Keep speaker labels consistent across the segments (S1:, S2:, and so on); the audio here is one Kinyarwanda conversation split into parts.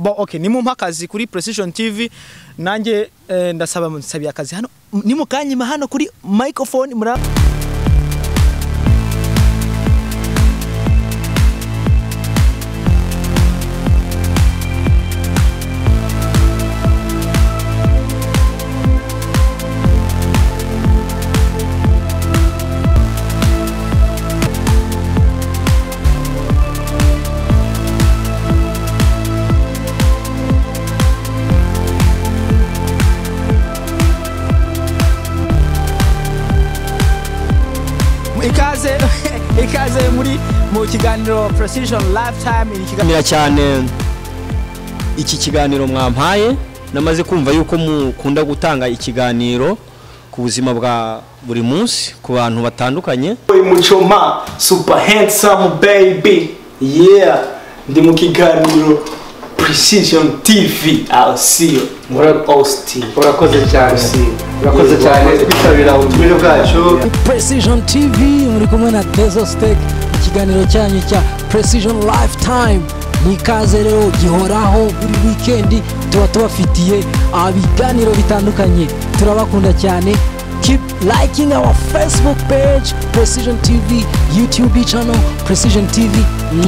S1: okay ni mu mpakazi kuri Precision TV nanjye ndasaba musabiye akazi hano ni mukanyima hano kuri microphone mura ikaze muri mu kiganiro Precision Lifetime
S2: ikiganiro cyane iki kiganiro mwampaye namaze kumva yuko mukunda gutanga ikiganiro ku buzima bwa buri munsi ku bantu batandukanye.
S1: Muchoma super handsome baby yeah ndi mu kiganiro Precision TV I'll see you
S3: urakoze cyane kwitabira ubutumire bwacu.
S4: Precision TV muri kumwe na Dezo Steak ikiganiro cyanyu cya Precision Lifetime nikaze rero gihoraho buri weekend tuba tubafitiye ibiganiro bitandukanye turabakunda cyane. Keep liking our Facebook page Precision TV, YouTube channel Precision TV.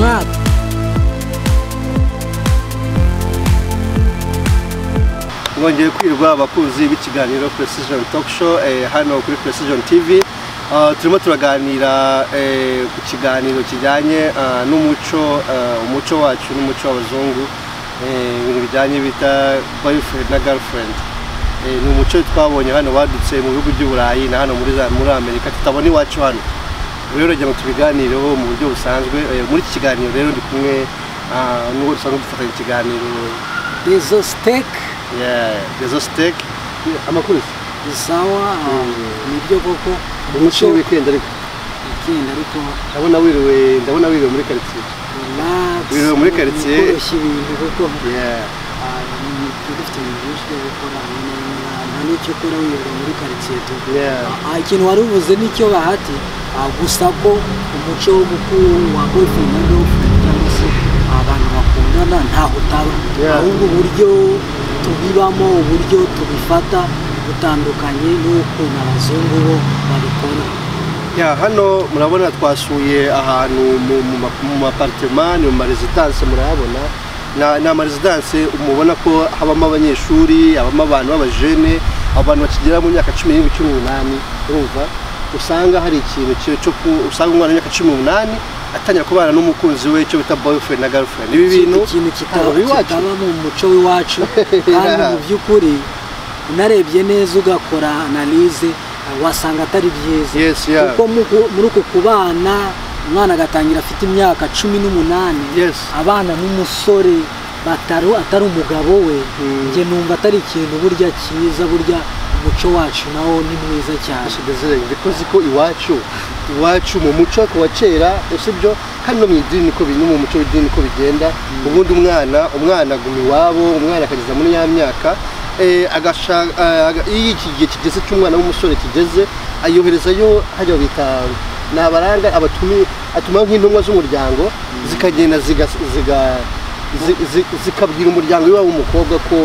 S3: Ngongeye kwirwa abakunzi b'ikiganiro Precision Talk Show hano kuri Precision TV. Turimo turaganira ku kiganiro kijyanye umuco wacu n'umuco w'abazungu, ibintu bijyanye bita boyfriend na girlfriend. Ni umuco twabonye hano wadutse mu bihugu by'Uburayi na hano muri Amerika tutabona iwacu hano. Rero rero tubiganireho mu buryo busanzwe. Muri iki kiganiro rero ndi kumwe n'uwo dusanzwe dufatanya ikiganiro
S4: Dezo Steak.
S3: Dezo Steak. Amakuru
S4: sawa nibyo koko
S3: umuco weekend ariko ndabona wiriwe muri quartier. Wiriwe muri quartier
S4: ibintu koko dufite byinshi byo gukora n'icyo ukora wiriwe muri quartier tu ikintu wari uvuze nicyo bahati gusa ko umuco wa boyfriend na girlfriend cyangwa se abantu bakundana ntaho utaba ahubwo uburyo tubibamo uburyo tubifata butandukanye n'uko n'abazungu bo babikora.
S3: Hano murabona twasuye ahantu mu apartment mu residence murabona na residence umubona ko habamo abanyeshuri habamo abantu b'abajene abantu bakigera mu myaka 17 urumva usanga hari ikintu cyo usanga umwana w'imyaka 18 atanya kubana n'umukunzi we cyo bita boyfriend na girlfriend. Ibi bintu
S4: kitaba mu muco w'iwacu kandi mu by'ukuri unarebye neza ugakora analyse wasanga atari byiza kuko muri uko kubana umwana agatangira afite imyaka 18 abana n'umusore atari umugabo we nge numva atari ikintu burya cyiza burya umuco wacu nawo ni mwiza cyane.
S3: Because ko iwacu mu muco wa kera usibyo kandi no mu idini ko bintu mu muco w'idini ko bigenda ubundi umwana gumi wabo umwana akageza muri ya myaka iki gihe kigeze cy'umwana w'umusore kigeze ayoherezayo hajya bita nabaranga atuma nk'intumwa z'umuryango zikagenda zikabwira umuryango w'iwabo w'umukobwa ko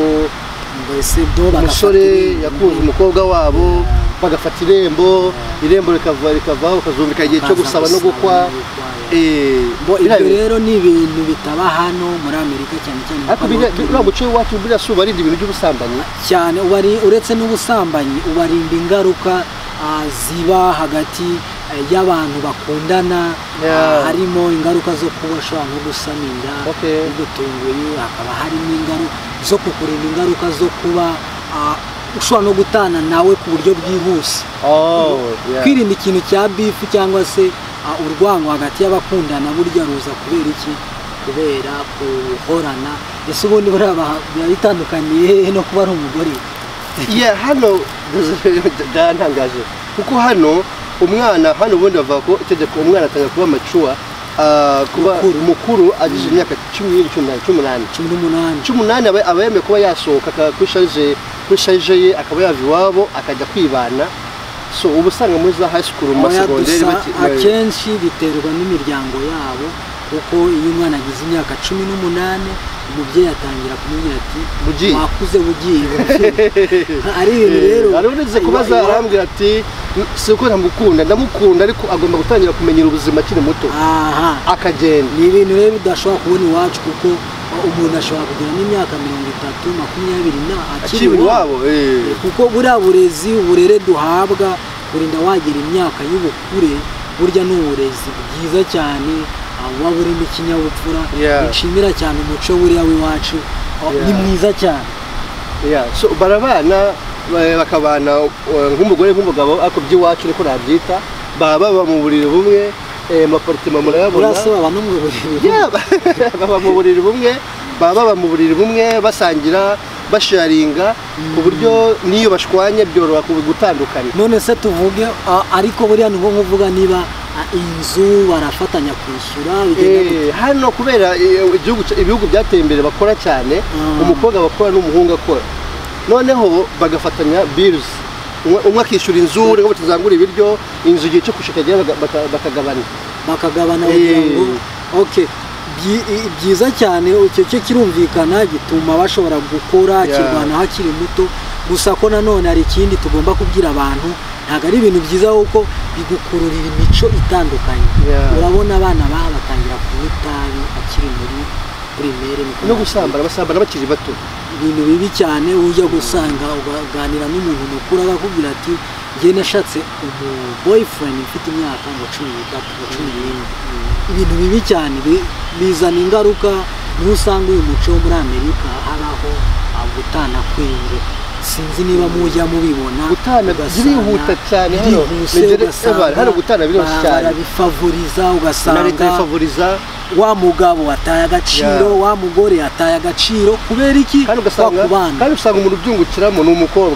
S3: umusore yakunze umukobwa wabo bagafata irembo rikavaho bakazumvika igihe cyo gusaba no gukwa.
S4: Ibyo rero ni ibintu bitaba hano muri Amerika cyane
S3: ariko muco wacu buriya suba ari ibintu by'ubusambanyi
S4: cyane uretse n'ubusambanyi ubarinda ingaruka ziba hagati y'abantu bakundana harimo ingaruka zo kuba ushobora nko gusama inda gutunguye hakaba harimo ingaruka zo kukurinda ingaruka zo kuba ushobora no gutana nawe ku buryo bwihuse. Kwirinda ikintu cya beef cyangwa se urwango hagati y'abakundana burya ruza kubera iki? Kubera kuhorana. Ese ubundi bitandukaniye no kuba ari umugore?
S3: Hano ntangaje kuko hano umwana hano ubundi bavuga ko itegeko umwana atanga kuba mature kuba mukuru agije imyaka 18 aba yemeye kuba yasohoka kwishaje ye akaba yava iwabo akajya kwibana. So ubusanga muri za high school mu segonderi
S4: akenshi biterwa n'imiryango yabo kuko iyo umwana agize imyaka 18 umubyeyi atangira kumubwira ati
S3: Bugiye.
S4: wakuze bugiye ari ibintu rero
S3: arabonetse kubaza arambwira ati si uko ntamukunda ndamukunda ariko agomba gutangira kumenyera ubuzima akiri muto
S4: aha
S3: akagenda
S4: ni ibintu rero udashobora kubona iwacu kuko umuntu ashobora kugira n'imyaka 30 20 na akiri
S3: iwabo
S4: kuko buriya burezi uburere duhabwa kurinda wagira imyaka y'ubukure burya n'uburezi bwiza cyane waba urimo ikinyabupfura nshimira cyane umuco buriya w'iwacu ni mwiza cyane
S3: so barabana bakabana nk'umugore nk'umugabo ariko by'iwacu niko nabyita baba mu buriri bumwe amapartima murayabona
S4: urasaba no mu buriri
S3: baba mu buriri bumwe baba mu buriri bumwe basangira basharinga ku buryo niyo bashwanye byoroha gutandukana
S4: none se tuvuge ariko buriya ni nko kuvuga niba inzu barafatanya kwishyura
S3: hano kubera ibihugu byateye imbere bakora cyane umukobwa bakora n'umuhungu akora noneho bagafatanya bills umwe akishyura inzu rero batazangura ibiryo inzu igihe cyo gushika bakagabana
S4: kugira ngo okay byiza cyane icyo cyo kirumvikana gituma bashobora gukora kirwana hakiri muto gusa ko nanone hari ikindi tugomba kubwira abantu ntabwo ari ibintu byiza kuko bigukururira imico itandukanye urabona abana batangira kunywa itabi akiri muri primaire
S3: no basambana bakiri bato
S4: ibintu bibi cyane ujya gusanga uganira n'umuntu mukuru akakubwira ati njye nashatse boyfriend mfite imyaka 13 ibintu bibi cyane bizana ingaruka niho usanga uyu muco muri Amerika habaho gutana kwenge sinzi niba mujya mubibona
S3: gutana birihuta cyane hano gutana birose cyane
S4: barabifavoriza ugasanga
S3: leta ifavoriza
S4: wa mugabo ataye agaciro wa mugore ataye agaciro kubera iki
S3: kandi usanga umuntu ubyungukiramo ni umukobwa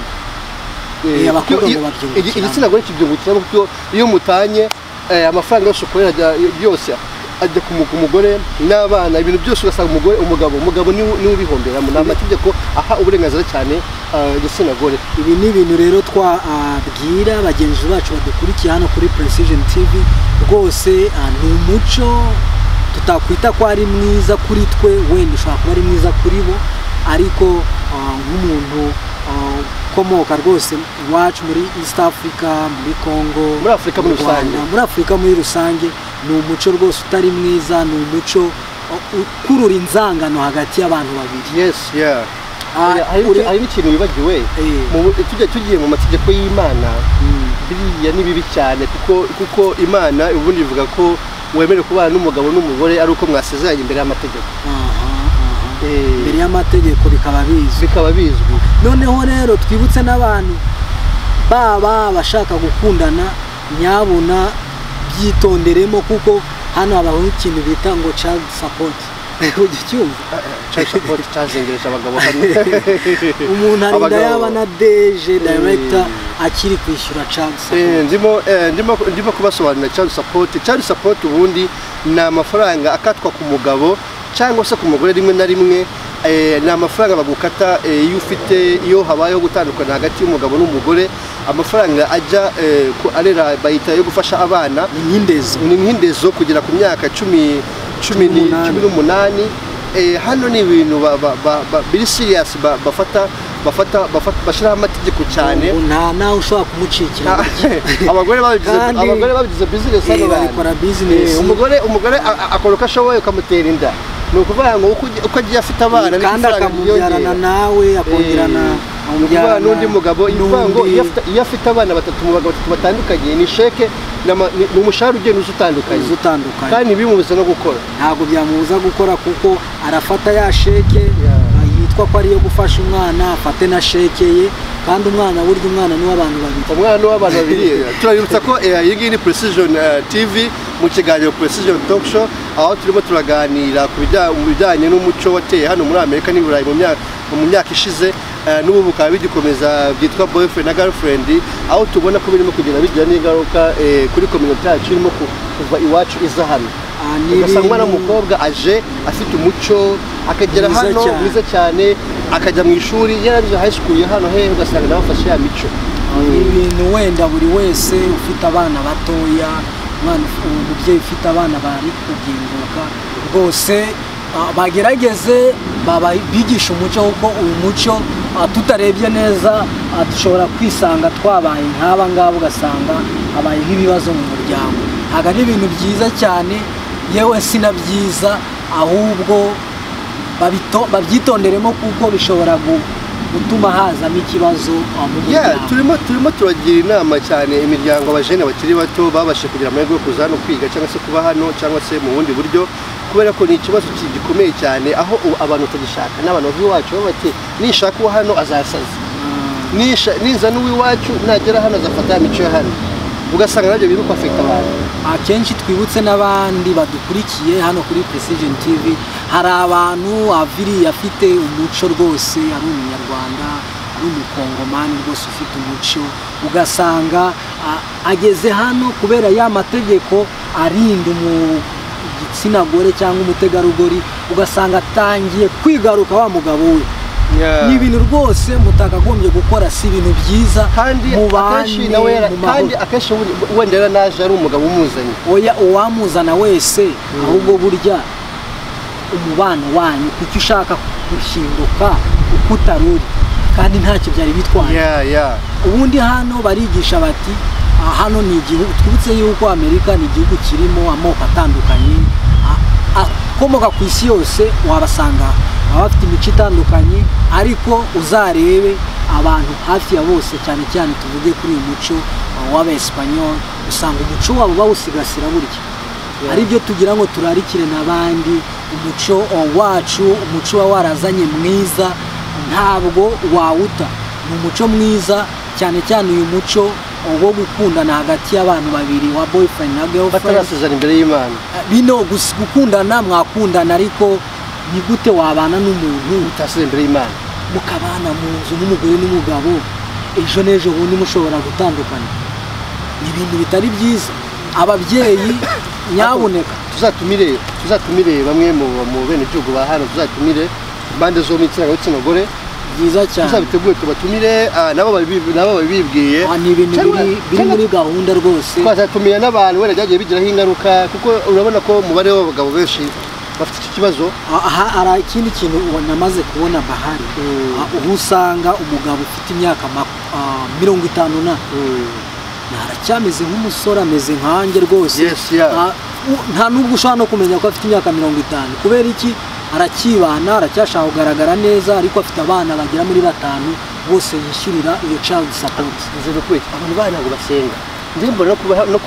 S3: igitsina gore kibyungukiramo kuko iyo mutanye amafaranga yose ukorera yose ajya ku mugore n'abana ibintu byose ugasanga umugabo niwe ubihomberamo ni amategeko aha uburenganzira cyane igitsina gore
S4: ibi ni ibintu rero twabwira bagenzi bacu badukurikiye hano kuri Precision TV rwose ni umuco tutakwita ko ari mwiza kuri twe wenda ushobora kuba ari mwiza kuri bo ariko nk'umuntu ukomoka rwose iwacu muri East Africa muri Congo
S3: muri Afrika muri rusange
S4: muri Afrika muri rusange ni umuco rwose utari mwiza ni umuco ukurura inzangano hagati y'abantu babiri
S3: hari n'ikintu wibagiwe tugiye mu mategeko y'Imana biriya ni bibi cyane kuko Imana ubundi ivuga ko wemere kubana n'umugabo n'umugore ari uko mwasezeranye imbere y'amategeko
S4: imbere y'amategeko bikaba bizwi noneho rero twibutse n'abantu baba bashaka gukundana nyabuna byitonderemo kuko hano habaho ikintu bita ngo child support ugicyumva
S3: child support cyazengereje abagabo hano
S4: umuntu arinda yaba na DG director akiri kwishyura child support
S3: ndimo kubasobanurira child support ubundi ni amafaranga akatwa ku mugabo cyangwa se ku mugore rimwe na rimwe ni amafaranga bagukata iyo habayeho gutandukana hagati y'umugabo n'umugore amafaranga ajya arera bayita yo gufasha abana
S4: ni
S3: nk'indezo kugera ku myaka 18 hano ni ibintu biri serious bashyiraho amategeko cyane
S4: nawe ushobora kumucikira
S3: abagore babigize business hano
S4: bakora business
S3: umugore akora uko ashoboye ukamutera inda ni ukuvuga ngo uko agiye afite abana
S4: kandi akamubyarana nawe akongerana
S3: n'undi mugabo ivuga ngo iyo afite abana batatu mu bagabo batatu batandukanye ni sheke ni umushahara ugenda utandukanye kandi ntibimubuze no gukora
S4: ntabwo byamubuza gukora kuko arafata ya sheke yitwa ko ariyo gufasha umwana afate na sheke ye kandi umwana burya umwana ni w'abantu babiri
S3: turabibutsa ko iyi ngiyi ni Precision TV mu kiganiro Precision Talk Show aho turimo turaganira ku bijyanye n'umuco wateye hano muri Amerika n'i Burayi mu myaka ishize n'ubu bukaba bigikomeza byitwa boyfriend na girlfriend aho tubona ko birimo kugenda bigira n'ingaruka kuri community yacu irimo kuva iwacu iza hano ugasanga umwana w'umukobwa aje afite umuco akagera hano mwiza cyane akajya mu ishuri yarangije high school hano ugasanga nawe afashe ya mico
S4: ibintu wenda buri wese ufite abana batoya umubyeyi ufite abana bari kugenduka rwose bagerageze bigisha umuco kuko uyu muco tutarebye neza dushobora kwisanga twabaye nk'aba ngaba ugasanga habaye nk'ibibazo mu muryango. Ntabwo ari ibintu byiza cyane, yewe si na byiza, ahubwo babyitonderemo kuko bishobora gutuma hazamo ikibazo mu muryango.
S3: turimo turagira inama cyane imiryango abajene bakiri bato babashe kugira amahirwe yo kuza hano kwiga cyangwa se kuba hano cyangwa se mu bundi buryo, kubera ko ni ikibazo gikomeye cyane aho abantu batagishaka n'abantu b'iwacu bati nishaka uwo hano azasaza, niza n'uw'iwacu nagera hano azafata imico ya hano, ugasanga nabyo biri kwafekta abantu.
S4: Akenshi twibutse n'abandi badukurikiye hano kuri Precision TV, hari abantu afite umuco rwose, ari umunyarwanda, ari umukongomani rwose ufite umuco, ugasanga ageze hano kubera ya mategeko arinda igitsina gore cyangwa umutegarugori, ugasanga atangiye kwigaruka wa mugabo we. Ni ibintu rwose mutakagombye gukora, si ibintu byiza mu bandi.
S3: Kandi akenshi wenda naje ari umugabo umuzanye,
S4: oya uwamuzana wese, ahubwo burya umubano wanyu kuki ushaka gushinduka uko utaruri kandi ntacyo byari bitwaye. Ubundi hano barigisha bati hano ni igihugu, twibutse yuko Amerika ni igihugu kirimo amoko atandukanye akomoka ku isi yose, wabasanga bafite imico itandukanye, ariko uzarebe abantu hafi ya bose, cyane cyane tuvuge kuri uyu muco w'Abespanyol, usanga umuco wabo bawusigasira burya. Ari byo tugira ngo turarikire n'abandi umuco wacu, umuco warazanye mwiza, ntabwo wawuta. Ni umuco mwiza, cyane cyane uyu muco wo gukundana hagati y'abantu babiri, wa boyfriend na girlfriend,
S3: batarasezerana imbere y'Imana.
S4: Bino gukundana, mwakundana ariko ni gute wabana n'umuntu
S3: utasezerana imbere y'Imana,
S4: mukabana mu nzu n'umugore n'umugabo, ejo n'ejo bundi mushobora gutandukana? Ni ibintu bitari byiza. Ababyeyi nyabuneka
S3: tuzatumire bamwe mu bene gihugu ba hano, tuzatumire bande zo mu gitsina gore
S4: byiza cyane,
S3: tuzabiteguye tubatumire nabo babibwiye.
S4: Ni ibintu biri muri gahunda rwose.
S3: Twazatumira n'abantu wenda byagiye bigiraho ingaruka, kuko urabona ko umubare w'abagabo benshi bafite iki kibazo.
S4: Hari ikindi kintu namaze kubona bahari, usanga umugabo ufite imyaka 50 aracyameze nk'umusore, ameze nkanjye rwose. Nta nubwo ushobora no kumenya ko afite imyaka 50. Kubera iki? Arakibana, aracyashaka kugaragara neza, ariko afite abana bagera muri 5 bose yishyurira iyo child support.
S3: Abantu bana ntabwo basenga, ndimbona no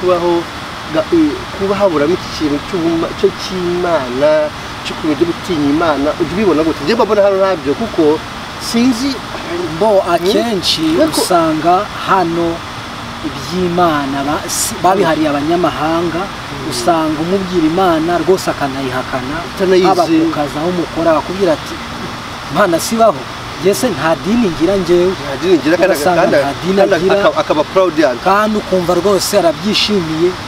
S3: kuba haburamo iki kintu cyo cy'Imana, cyo kumenya gutinya Imana. Ujye ubibona gute? Njye mbona hano ntabyo, kuko sinzi
S4: akenshi usanga hano iby'Imana babihariye abanyamahanga, usanga umubwira Imana rwose akanayihakana, haba ku kazi aho umukora akubwira ati Imana sibaho, yese nta dini ngira njyewe,
S3: akaba proud,
S4: kandi ukumva rwose arabyishimiye